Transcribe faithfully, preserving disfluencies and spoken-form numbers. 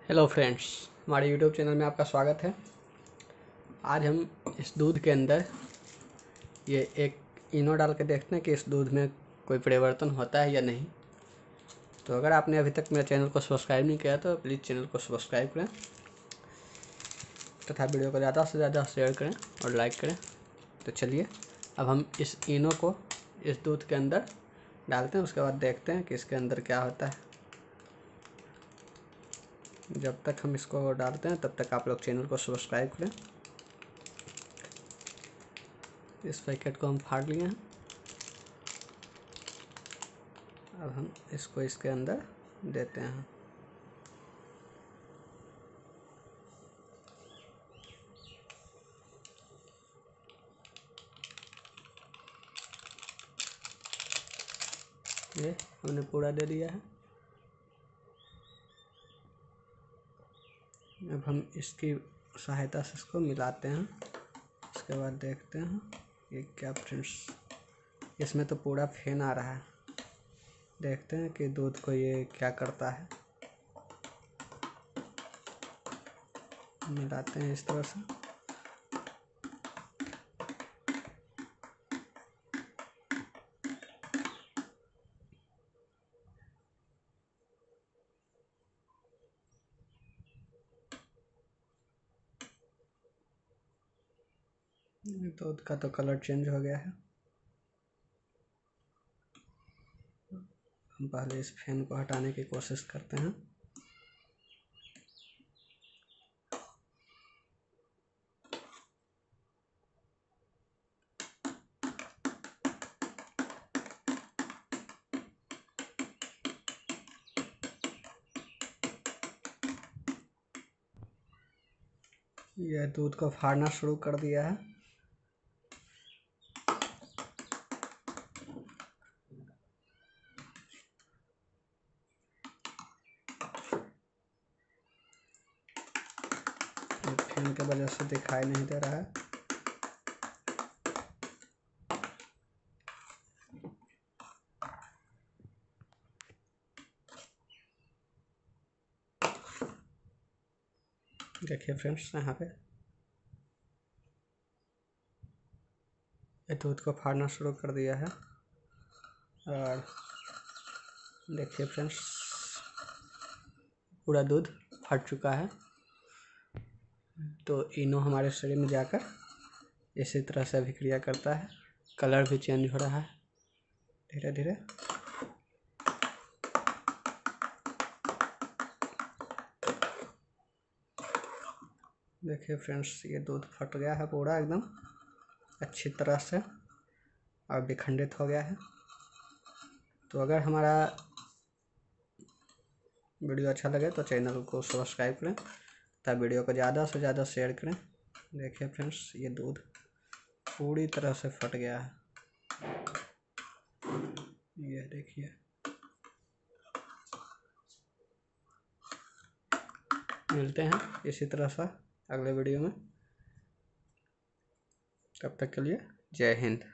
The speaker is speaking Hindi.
हेलो फ्रेंड्स, हमारे यूट्यूब चैनल में आपका स्वागत है। आज हम इस दूध के अंदर ये एक इनो डाल के देखते हैं कि इस दूध में कोई परिवर्तन होता है या नहीं। तो अगर आपने अभी तक मेरे चैनल को सब्सक्राइब नहीं किया तो प्लीज़ चैनल को सब्सक्राइब करें तथा वीडियो को ज़्यादा से ज़्यादा शेयर करें और लाइक करें। तो चलिए अब हम इस इनो को इस दूध के अंदर डालते हैं, उसके बाद देखते हैं कि इसके अंदर क्या होता है। जब तक हम इसको डालते हैं तब तक आप लोग चैनल को सब्सक्राइब करें। इस पैकेट को हम फाड़ लिए हैं। अब हम इसको इसके अंदर देते हैं। ये हमने पूरा दे दिया है। अब हम इसकी सहायता से इसको मिलाते हैं। उसके बाद देखते हैं ये क्या फ्रेंड्स, इसमें तो पूरा फेन आ रहा है। देखते हैं कि दूध को ये क्या करता है। मिलाते हैं इस तरह से। दूध का तो कलर चेंज हो गया है। हम पहले इस फैन को हटाने की कोशिश करते हैं। यह दूध को फाड़ना शुरू कर दिया है। फैन की वजह से दिखाई नहीं दे रहा है। देखिए फ्रेंड्स, यहाँ पे ये दूध को फाड़ना शुरू कर दिया है। और देखिए फ्रेंड्स, पूरा दूध फट चुका है। तो इनो हमारे शरीर में जाकर इसी तरह से अभिक्रिया करता है। कलर भी चेंज हो रहा है धीरे धीरे। देखिए फ्रेंड्स, ये दूध फट गया है पूरा एकदम अच्छी तरह से और विखंडित हो गया है। तो अगर हमारा वीडियो अच्छा लगे तो चैनल को सब्सक्राइब करें तथा वीडियो को ज़्यादा से ज़्यादा शेयर करें। देखिए फ्रेंड्स, ये दूध पूरी तरह से फट गया है। ये देखिए, मिलते हैं इसी तरह से अगले वीडियो में। तब तक के लिए जय हिंद।